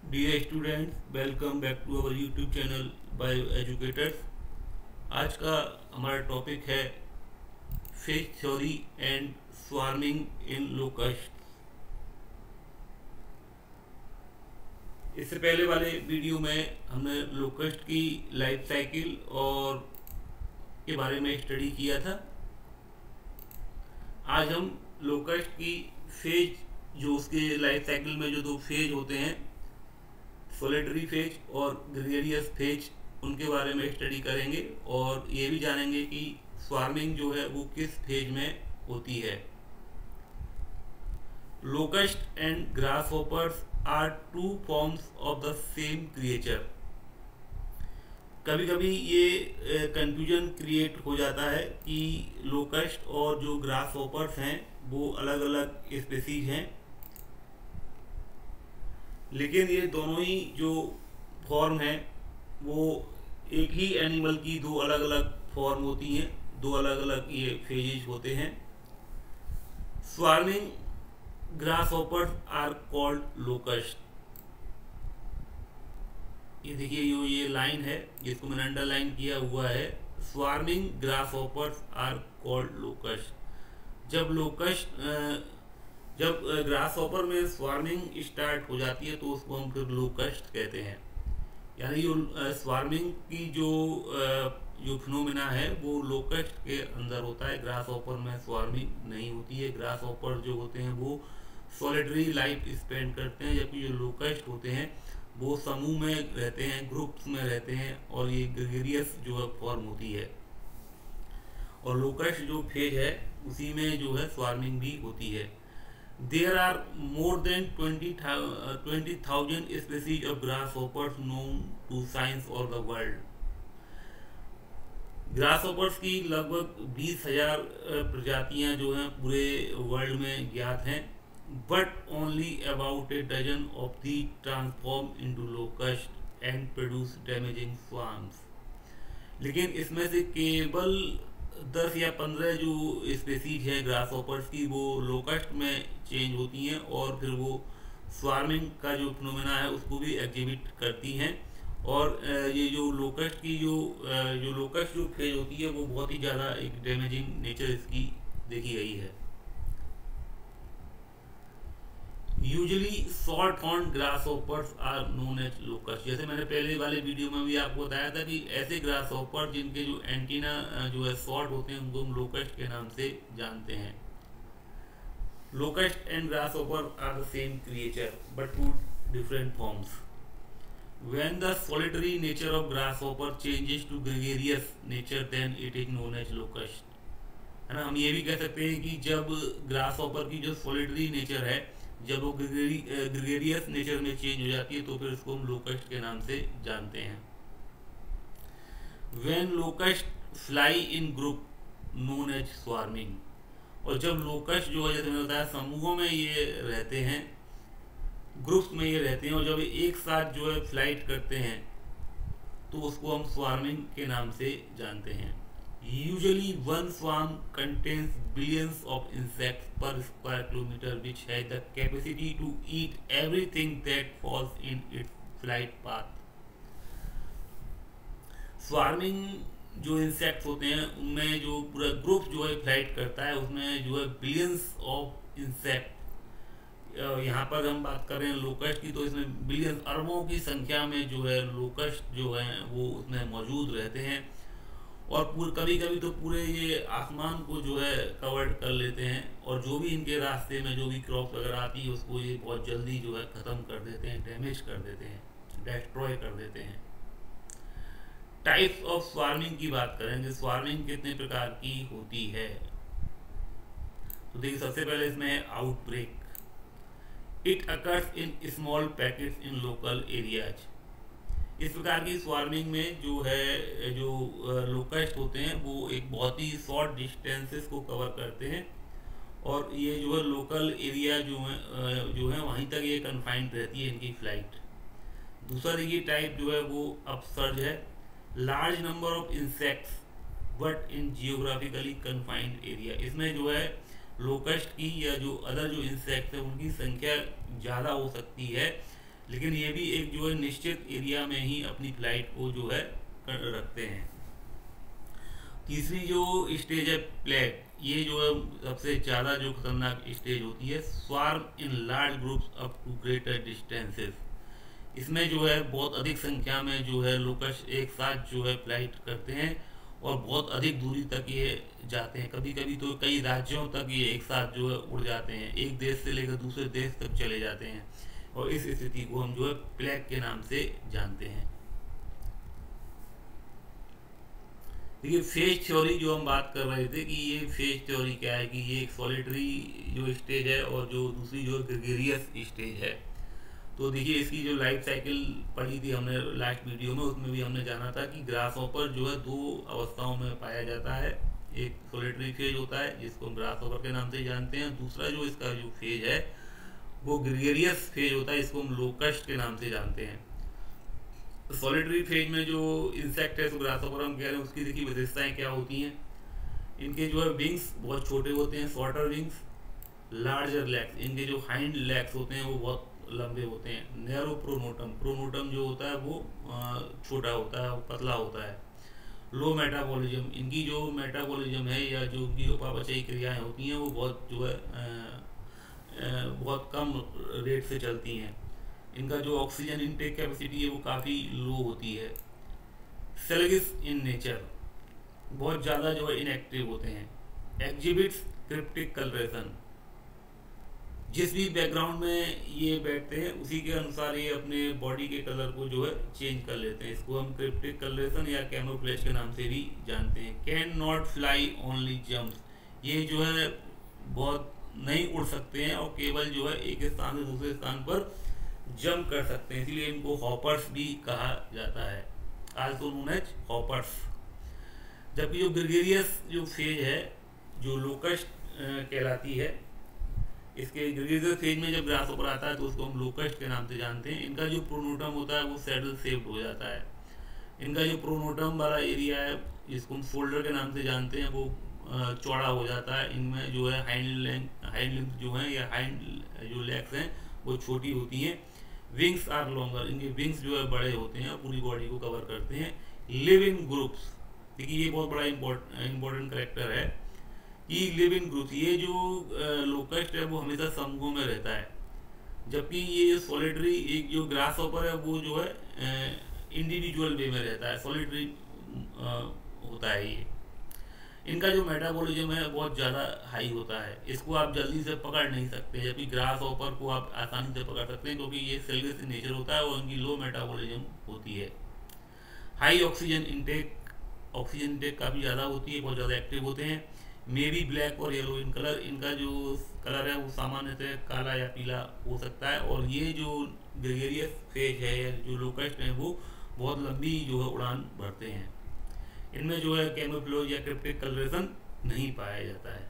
Dear students, welcome back to our YouTube channel Bio Educators. आज का हमारा topic है phase theory and swarming in locust. इससे पहले वाले वीडियो में हमने लोकस्ट की लाइफ साइकिल और के बारे में स्टडी किया था। आज हम लोकस्ट की फेज, जो उसके लाइफ साइकिल में जो दो फेज होते हैं, सोलिटरी फेज और ग्रेगरियस फेज, उनके बारे में स्टडी करेंगे और ये भी जानेंगे कि स्वार्मिंग जो है वो किस फेज में होती है। Locust and grasshoppers are two forms of the same creature. कभी कभी ये कंफ्यूजन क्रिएट हो जाता है कि लोकस्ट और जो ग्रास होपर्स हैं वो अलग अलग स्पीसीज हैं, लेकिन ये दोनों ही जो फॉर्म हैं वो एक ही एनिमल की दो अलग अलग फॉर्म होती हैं, दो अलग अलग ये फेजेज होते हैं। Swarming grasshoppers are called locust. ये देखिए, ये लाइन है जिसको मैंने अंडरलाइन किया हुआ है। Swarming grasshoppers are called locust. जब ग्रास हॉपर में स्वार्मिंग स्टार्ट हो जाती है तो उसको हम फिर लोकस्ट कहते हैं। यानी जो स्वार्मिंग की जो फिनोमिना है वो लोकस्ट के अंदर होता है। ग्रास हॉपर में स्वार्मिंग नहीं होती है। ग्रास हॉपर जो होते हैं वो सॉलिटरी लाइफ स्पेंड करते हैं, जबकि जो लोकस्ट होते हैं वो समूह में रहते हैं, ग्रुप्स में रहते हैं, और ये ग्रेगरियस जो है फॉर्म होती है। और लोकस्ट जो फेज है उसी में जो है स्वार्मिंग भी होती है। There are more than 20,000 species of grasshoppers known to science or the world. ग्रासहोपर्स की लगभग 20,000 प्रजातियां जो हैं पूरे वर्ल्ड में ज्ञात हैं, but only about a dozen of the transform into locust and produce damaging swarms. लेकिन इसमें से केवल 10 या 15 जो स्पेसीज हैं ग्रास हॉपर्स की वो लोकस्ट में चेंज होती हैं और फिर वो स्वार्मिंग का जो फिनोमेना है उसको भी एग्जिबिट करती हैं। और ये जो लोकस्ट की जो लोकस्ट जो फेज होती है वो बहुत ही ज़्यादा एक डैमेजिंग नेचर इसकी देखी गई है। Usually short horn grasshoppers are known as locust. जैसे मैंने पहले वाले वीडियो में भी आपको बताया था कि ऐसे ग्रास होपर जिनके जो एंटीना जो है शॉर्ट होते हैं उनको हम लोकस्ट के नाम से जानते हैं। Locust and grasshopper are the same creature but two different forms. When the solitary nature of grasshopper changes to gregarious nature then it is known as locust. है ना, हम ये भी कह सकते हैं कि जब ग्रास होपर की जो सॉलिटरी नेचर है जब वो ग्रेगरियस नेचर में चेंज हो जाती है तो फिर इसको हम लोकस्ट के नाम से जानते हैं। When locust fly in group known as swarming. और जब लोकस्ट जो है, जैसे मैंने बताया, समूहों में ये रहते हैं, ग्रुप्स में ये रहते हैं, और जब एक साथ जो है फ्लाइट करते हैं तो उसको हम स्वार्मिंग के नाम से जानते हैं। Usually one swarm contains billions of insects per square kilometer which has the capacity to eat everything that falls in its flight path. Swarming जो इंसेक्ट्स होते हैं उनमें जो पूरा ग्रुप जो है फ्लाइट करता है उसमें जो है बिलियंस ऑफ इंसेक्ट। यहाँ पर हम बात कर रहे हैं लोकस्ट की, तो इसमें बिलियंस अरबों की संख्या में जो है लोकस्ट जो है वो उसमें मौजूद रहते हैं। और कभी कभी तो पूरे ये आसमान को जो है कवर कर लेते हैं, और जो भी इनके रास्ते में जो भी क्रॉप वगैरह आती है उसको ये बहुत जल्दी जो है ख़त्म कर देते हैं, डैमेज कर देते हैं, डिस्ट्रॉय कर देते हैं। टाइप्स ऑफ स्वार्मिंग की बात करेंगे, स्वार्मिंग कितने प्रकार की होती है। तो देखिए, सबसे पहले इसमें है outbreak. It occurs in small packets in local areas. इस प्रकार की स्वार्मिंग में जो है जो लोकस्ट होते हैं वो एक बहुत ही शॉर्ट डिस्टेंसेस को कवर करते हैं, और ये जो है लोकल एरिया जो है वहीं तक ये कन्फाइंड रहती है इनकी फ्लाइट। दूसरा देखिए टाइप जो है वो अपसर्ज है। Large number of insects but in geographically confined area. इसमें जो है लोकस्ट की या जो अदर जो इंसेक्ट है उनकी संख्या ज़्यादा हो सकती है, लेकिन ये भी एक जो है निश्चित एरिया में ही अपनी फ्लाइट को जो है रखते हैं। तीसरी जो स्टेज है प्लेग, ये जो है सबसे ज़्यादा जो खतरनाक स्टेज होती है। Swarm in large groups up to greater distances, इसमें जो है बहुत अधिक संख्या में जो है लोकस्ट एक साथ जो है फ्लाइट करते हैं और बहुत अधिक दूरी तक ये जाते हैं। कभी कभी तो कई राज्यों तक ये एक साथ जो है उड़ जाते हैं, एक देश से लेकर दूसरे देश तक चले जाते हैं, और इस स्थिति को हम जो है प्लेग के नाम से जानते हैं। देखिए फेज थ्योरी जो हम बात कर रहे थे कि ये फेज थ्योरी क्या है कि ये एक सॉलिटरी जो स्टेज है और जो दूसरी जो ग्रेगेरियस स्टेज है। तो देखिए इसकी जो लाइफ साइकिल पढ़ी थी हमने लास्ट वीडियो में, उसमें भी हमने जाना था कि ग्रासहॉपर जो है दो अवस्थाओं में पाया जाता है। एक सॉलिटरी फेज होता है जिसको हम ग्रासहॉपर के नाम से जानते हैं, दूसरा जो इसका जो फेज है वो ग्रेगेरियस फेज होता है, इसको हम लोकस्ट के नाम से जानते हैं। सॉलिटरी फेज में जो इंसेक्ट है, तो ग्रासहॉपर हम कह रहे हैं, उसकी देखिए विशेषताएं क्या होती हैं। इनके जो है विंग्स बहुत छोटे होते हैं, शॉर्टर विंग्स, लार्जर लेग्स, इनके जो हाइंड लेग्स होते हैं वो बहुत लंबे होते हैं। नैरो प्रोनोटम, प्रोनोटम जो होता है वो छोटा होता है, पतला होता है। लो मेटाबॉलिज्म, इनकी जो मेटाबॉलिज्म है या जो उनकी उपापचयी क्रियाएं होती हैं वो बहुत जो है बहुत कम रेट से चलती हैं। इनका जो ऑक्सीजन इनटेक कैपेसिटी है वो काफ़ी लो होती है। सेलगिस इन नेचर, बहुत ज़्यादा जो है इनएक्टिव होते हैं। एग्जिबिट्स क्रिप्टिक कलरेशन, जिस भी बैकग्राउंड में ये बैठते हैं उसी के अनुसार ये अपने बॉडी के कलर को जो है चेंज कर लेते हैं। इसको हम क्रिप्टिक कलरेशन या कैमोफ्लेज के नाम से भी जानते हैं। Can not fly only jumps, ये जो है बहुत नहीं उड़ सकते हैं और केवल जो है एक स्थान से दूसरे स्थान पर जंप कर सकते हैं, इसलिए इनको हॉपर्स भी कहा जाता है, आल्सो नोन एज हॉपर्स। जबकि जो ग्रेगेरियस जो फेज है जो लोकस्ट कहलाती है, इसके ग्रेगेरियस फेज में जब ग्रासहॉपर आता है तो उसको हम लोकस्ट के नाम से जानते हैं। इनका जो प्रोनोटम होता है वो सैडल शेप्ड हो जाता है। इनका जो प्रोनोटम वाला एरिया है जिसको हम शोल्डर के नाम से जानते हैं वो चौड़ा हो जाता है। इनमें जो है हाइंड लेंथ जो है या हाइंड जो लेग्स हैं वो छोटी होती हैं। विंग्स आर लॉन्गर, इनके विंग्स जो है बड़े होते हैं और पूरी बॉडी को कवर करते हैं। लिव इन ग्रुप्स, देखिए ये बहुत बड़ा इम्पोर्टेंट करेक्टर है कि लिव इन ग्रुप्स, ये जो लोकस्ट है वो हमेशा समूहों में रहता है, जबकि ये सॉलिटरी एक जो ग्रासहॉपर है वो जो है इंडिविजुअल वे में रहता है, सॉलिटरी होता है ये। इनका जो मेटाबॉलिज्म है बहुत ज़्यादा हाई होता है, इसको आप जल्दी से पकड़ नहीं सकते, जबकि ग्रासहॉपर को आप आसानी से पकड़ सकते हैं क्योंकि ये सेलगिस इन नेचर होता है और इनकी लो मेटाबॉलिज्म होती है। High oxygen intake, oxygen intake काफ़ी ज़्यादा होती है, बहुत ज़्यादा एक्टिव होते हैं। मेबी ब्लैक और येलो इन कलर, इनका जो कलर है वो सामान्य से काला या पीला हो सकता है। और ये जो ग्रेगेरियस फेज है या जो लोकस्ट है वो बहुत लंबी जो है उड़ान भरते हैं। इनमें जो है कैमोफ्लेज या क्रिप्टिक कलरेशन नहीं पाया जाता है।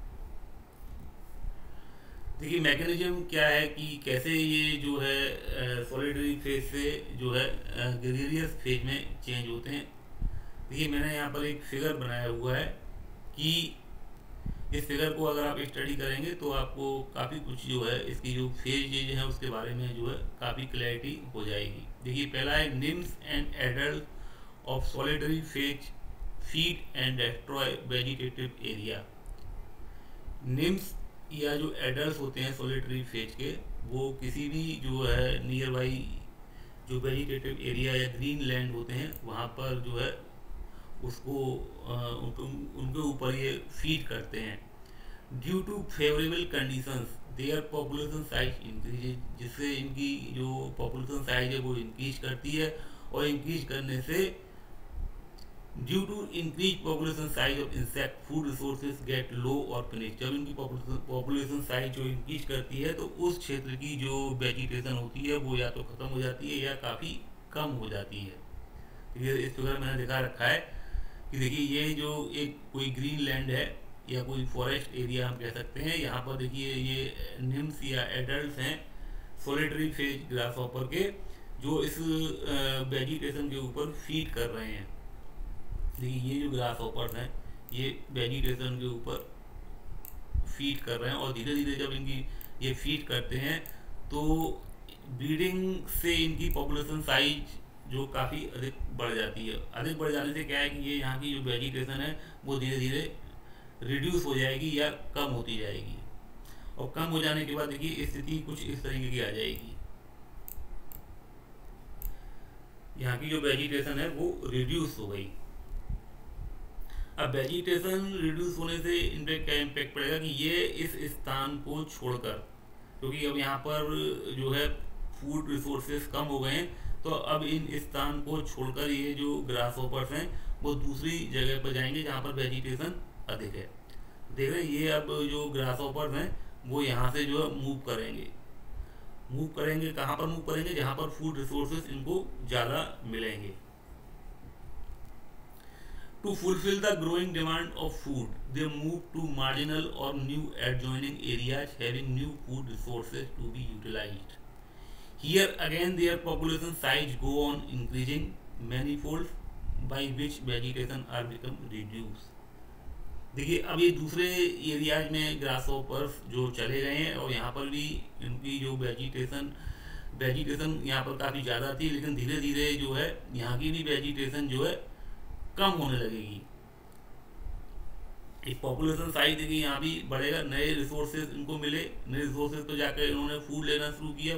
देखिए मैकेनिज्म क्या है कि कैसे ये जो है सॉलिटरी फेज से जो है ग्रेगेरियस फेज में चेंज होते हैं। देखिए मैंने यहाँ पर एक फिगर बनाया हुआ है कि इस फिगर को अगर आप स्टडी करेंगे तो आपको काफ़ी कुछ जो है इसकी जो फेज है उसके बारे में जो है काफ़ी क्लैरिटी हो जाएगी। देखिए पहला है nymphs and adult of solitary phase feed and destroy vegetative area. Nymphs या जो एडल्ट होते हैं सॉलिटरी फेज के वो किसी भी जो है नियर बाई जो वेजिटेटिव एरिया या ग्रीन लैंड होते हैं वहाँ पर जो है उसको उनके ऊपर ये फीड करते हैं। Due to favourable conditions their population size increase, जिससे इनकी जो पॉपुलेशन साइज है वो इंक्रीज करती है और इंक्रीज करने से due to increase population size of insect food resources get low और फिनिश। जब इनकी पॉपुलेशन साइज जो इंक्रीज करती है तो उस क्षेत्र की जो वेजिटेशन होती है वो या तो ख़त्म हो जाती है या काफ़ी कम हो जाती है। ये इस फिगर मैंने दिखा रखा है कि देखिए ये जो एक कोई ग्रीन लैंड है या कोई फॉरेस्ट एरिया हम कह सकते हैं, यहाँ पर देखिए ये निम्स या एडल्ट हैं सॉलिटरी फेज ग्रासहॉपर के जो इस वेजिटेशन के ऊपर फीड कर रहे हैं। देखिए ये जो ग्रासहॉपर्स हैं ये वेजिटेशन के ऊपर फीड कर रहे हैं और धीरे धीरे जब इनकी ये फीड करते हैं तो ब्रीडिंग से इनकी पॉपुलेशन साइज जो काफ़ी अधिक बढ़ जाती है। अधिक बढ़ जाने से क्या है कि ये यहाँ की जो वेजिटेशन है वो धीरे धीरे रिड्यूस हो जाएगी या कम होती जाएगी, और कम हो जाने के बाद देखिए स्थिति कुछ इस तरीके की आ जाएगी। यहाँ की जो वेजिटेशन है वो रिड्यूस हो गई। अब वेजिटेशन रिड्यूस होने से इन पे क्या इम्पैक्ट पड़ेगा कि ये इस स्थान को छोड़कर, क्योंकि अब यहाँ पर जो है फूड रिसोर्सेज कम हो गए हैं, तो अब इन स्थान को छोड़कर ये जो ग्रास हॉपर्स हैं वो दूसरी जगह पर जाएंगे जहाँ पर वेजिटेशन अधिक है। देख रहे हैं ये अब जो ग्रास हॉपर्स हैं वो यहाँ से जो है मूव करेंगे कहाँ पर मूव करेंगे, जहाँ पर फूड रिसोर्सेज इनको ज़्यादा मिलेंगे। To fulfill the growing demand of food, they move to marginal or new adjoining areas having new food resources to be utilized. Here again their population size go on increasing manifold, by which vegetation are become reduced. देखिए अब ये दूसरे areas में grass hoppers जो चले गए हैं, और यहाँ पर भी इनकी जो वेजिटेशन यहाँ पर काफ़ी ज़्यादा थी, लेकिन धीरे धीरे जो है यहाँ की भी वेजिटेशन जो है कम होने लगेगी। एक पॉपुलेशन साइज देखिए यहाँ भी बढ़ेगा, नए रिसोर्सेज इनको मिले, नए रिसोर्सेज तो जाकर इन्होंने फूड लेना शुरू किया।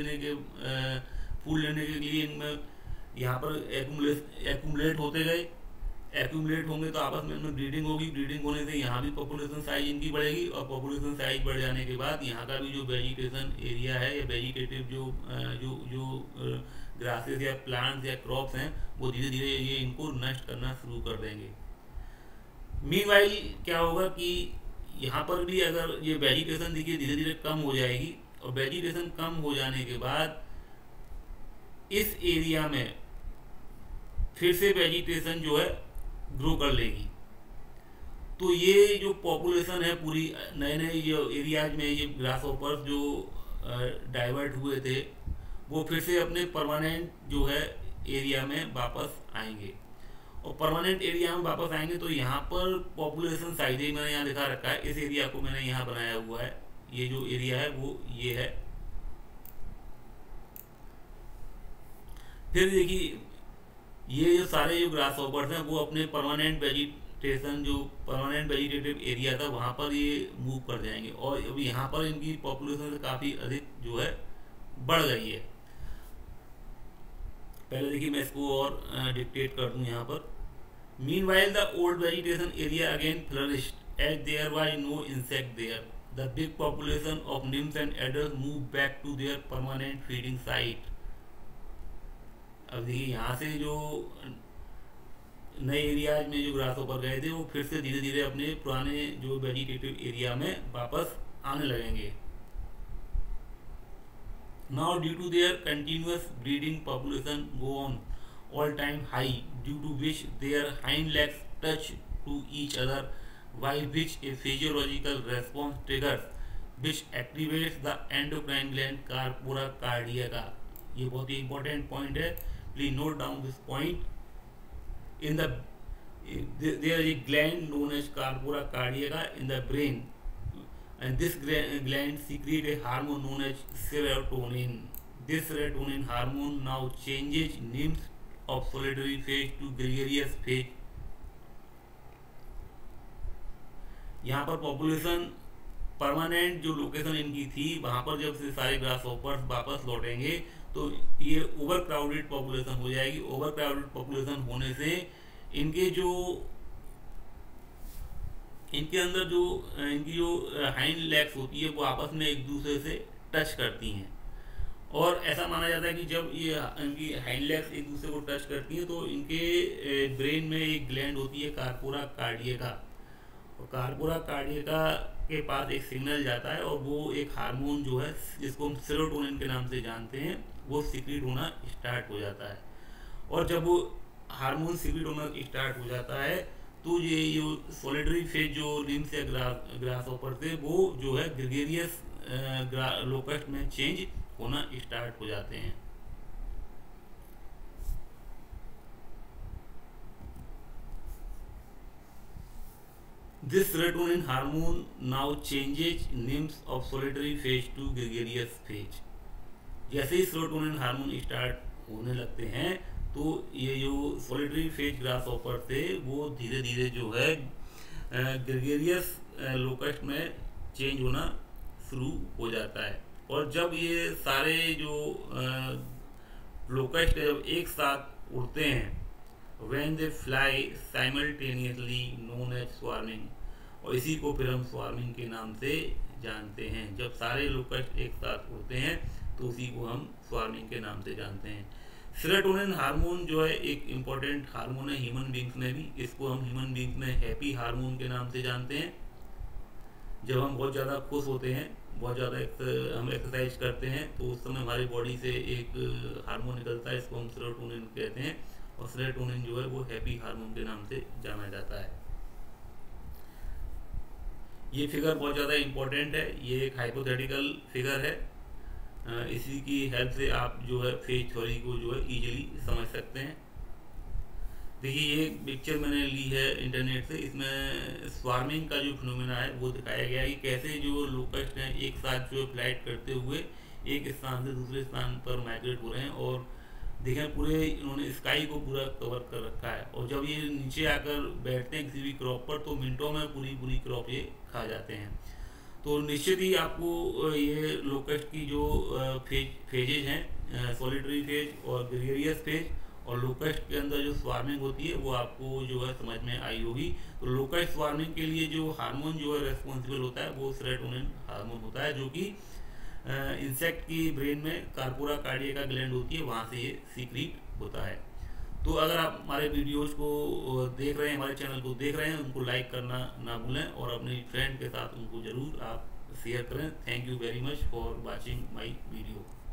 फूड लेने के लिए इनमें यहाँ पर एक्यूमुलेट होते गए, एक्यूमुलेट होंगे तो आपस में इनमें ब्रीडिंग होगी, ब्रीडिंग होने से यहाँ भी पॉपुलेशन साइज इनकी बढ़ेगी, और पॉपुलेशन साइज बढ़ जाने के बाद यहाँ का भी जो वेजिटेशन एरिया है या वेजिटेटिव जो ग्रासेस या प्लांट्स या क्रॉप्स हैं वो धीरे धीरे ये इनको नष्ट करना शुरू कर देंगे। मीनवाइल क्या होगा कि यहाँ पर भी अगर ये वेजिटेशन देखिए धीरे धीरे कम हो जाएगी, और वेजिटेशन कम हो जाने के बाद इस एरिया में फिर से वेजिटेशन जो है ग्रो कर लेगी। तो ये जो पॉपुलेशन है पूरी नए नए जो एरियाज में ये ग्रास हॉपर्स जो डाइवर्ट हुए थे वो फिर से अपने परमानेंट जो है एरिया में वापस आएंगे, और परमानेंट एरिया में वापस आएंगे तो यहाँ पर पॉपुलेशन साइज ही मैंने यहाँ दिखा रखा है, इस एरिया को मैंने यहाँ बनाया हुआ है, ये जो एरिया है वो ये है। फिर देखिए ये जो सारे जो ग्रास हॉपर्स हैं वो अपने परमानेंट वेजिटेटिव एरिया था वहाँ पर ये मूव कर जाएंगे, और अभी यहाँ पर इनकी पॉपुलेशन काफ़ी अधिक जो है बढ़ गई है। पहले देखिए मैं इसको और डिक्टेट कर दूं यहाँ पर। Meanwhile the old vegetation area again flourished as there was no insect there. The big population of nymphs and adult move back to their permanent feeding site. अब देखिए यहाँ से जो नए एरियाज में जो ग्रास हॉपर गए थे वो फिर से धीरे धीरे अपने पुराने जो वेजिटेटिव एरिया में वापस आने लगेंगे। Now due to their continuous breeding, population go on all time high, due to which their hind legs touch to each other, by which a physiological response triggers, which activates the endocrine gland corpora cardiaca. ये बहुत ही important point है, please note down this point. In the there is a gland known as corpora cardiaca in the brain, and this gland secrete a hormone known as serotonin. This serotonin hormone now changes nymphs of solitary phase to gregarious phase. यहाँ पर population permanent जो location इनकी थी वहाँ पर जब से सारे ग्रास हॉपर्स वापस लौटेंगे तो ये ओवर क्राउडेड पॉपुलेशन हो जाएगी। ओवर क्राउडेड पॉपुलेशन होने से इनके अंदर जो इनकी जो हाइंड लेग्स होती है वो आपस में एक दूसरे से टच करती हैं, और ऐसा माना जाता है कि जब ये इनकी हाइंड लेग्स एक दूसरे को टच करती हैं तो इनके ब्रेन में एक ग्लैंड होती है कार्पोरा कार्डियका, और कार्पोरा कार्डियका के पास एक सिग्नल जाता है और वो एक हार्मोन जो है जिसको हम सेरोटोनिन के नाम से जानते हैं वो सिक्रीट होना स्टार्ट हो जाता है। और जब वो हार्मोन सिक्रीट होना स्टार्ट हो जाता है तो ये जो सॉलिटरी फेज जो निम्स या ग्रास हॉपर थे वो जो है ग्रेगेरियस लोकस्ट में चेंज होना स्टार्ट हो जाते हैं। This serotonin hormone now changes nymphs of solitary phase to gregarious phase. जैसे ही सेरोटोनिन हार्मोन स्टार्ट होने लगते हैं तो ये जो सॉलिटरी फेज ग्रास हॉपर थे वो धीरे धीरे जो है ग्रेगेरियस लोकस्ट में चेंज होना शुरू हो जाता है। और जब ये सारे जो लोकस्ट जब एक साथ उड़ते हैं when they fly simultaneously known as swarming, और इसी को फिर हम स्वार्मिंग के नाम से जानते हैं। जब सारे लोकस्ट एक साथ उड़ते हैं तो उसी को हम स्वार्मिंग के नाम से जानते हैं। सेरोटोनिन हार्मोन जो है एक इम्पॉर्टेंट हार्मोन है ह्यूमन बींग्स में भी। इसको हम ह्यूमन बींग्स में हैप्पी हार्मोन के नाम से जानते हैं। जब हम बहुत ज़्यादा खुश होते हैं, बहुत ज़्यादा हम एक्सरसाइज करते हैं तो उस समय हमारी बॉडी से एक हार्मोन निकलता है, इसको हम सेरोटोनिन कहते हैं। और सेरोटोनिन जो है वो हैप्पी हार्मोन के नाम से जाना जाता है। ये फिगर बहुत ज़्यादा इम्पोर्टेंट है, ये एक हाइपोथेटिकल फिगर है। इसी की हेल्प से आप जो है फेज थ्योरी को जो है इजीली समझ सकते हैं। देखिए ये पिक्चर मैंने ली है इंटरनेट से, इसमें स्वार्मिंग का जो फिनोमेना है वो दिखाया गया है कि कैसे जो लोकस्ट हैं एक साथ जो फ्लाइट करते हुए एक स्थान से दूसरे स्थान पर माइग्रेट हो रहे हैं। और देखें पूरे इन्होंने स्काई को पूरा कवर कर रखा है, और जब ये नीचे आकर बैठते हैं किसी भी क्रॉप पर तो मिनटों में पूरी क्रॉप ये खा जाते हैं। तो निश्चित ही आपको ये लोकस्ट की जो फेजेज हैं, सॉलिटरी फेज और ग्रेगेरियस फेज और लोकस्ट के अंदर जो स्वार्मिंग होती है वो आपको जो है समझ में आई होगी। तो लोकस्ट स्वार्मिंग के लिए जो हार्मोन जो है रेस्पॉन्सिबल होता है वो सेरोटोनिन हार्मोन होता है, जो कि इंसेक्ट की ब्रेन में कार्पोरा कार्डिया ग्लैंड होती है, वहाँ से ये सीक्रेट होता है। तो अगर आप हमारे वीडियोज़ को देख रहे हैं, हमारे चैनल को देख रहे हैं, उनको लाइक करना ना भूलें और अपने फ्रेंड के साथ उनको ज़रूर आप शेयर करें। Thank you very much for watching my video.